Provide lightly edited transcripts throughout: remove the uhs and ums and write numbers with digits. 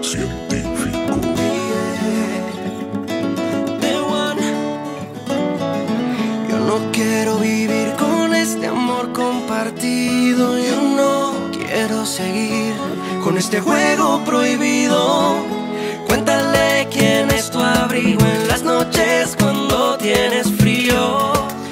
científico. Yo no quiero vivir con este amor compartido. Yo no quiero seguir con este juego prohibido. Cuéntale quién es tu abrigo en las noches cuando tienes frío.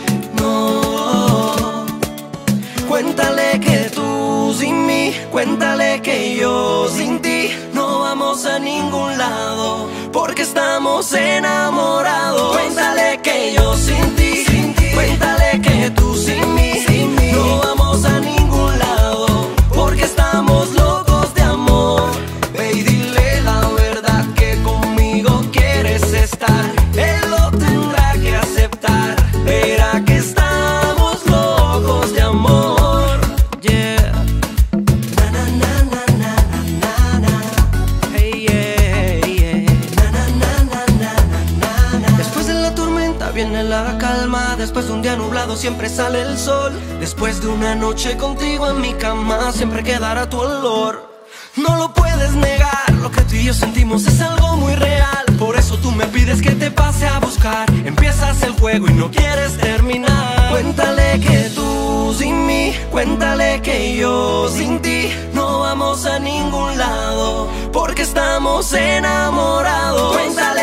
No, cuéntale que tú sin mí, cuéntale que yo sin ti no vamos a ningún lado, porque estamos enamorados. Cuéntale que yo sin ti, cuéntale que tú sin mí no vamos a ningún lado, porque estamos locos de amor. Ve y dile la verdad que conmigo quieres estar. Él lo tendrá que aceptar. Verá que estamos locos de amor. Yeah. Na na na na na na na. Hey yeah yeah. Na na na na na na na. Después de la tormenta viene la calma. Después de un día nublado siempre sale el sol. Después de una noche contigo en mi cama siempre quedará tu olor. No lo puedes negar, lo que tú y yo sentimos es algo muy real. Por eso tú me pides que te pase a buscar. Empiezas el juego y no quieres terminar. Cuéntale que tú sin mí, cuéntale que yo sin ti no vamos a ningún lado, porque estamos enamorados. Cuéntale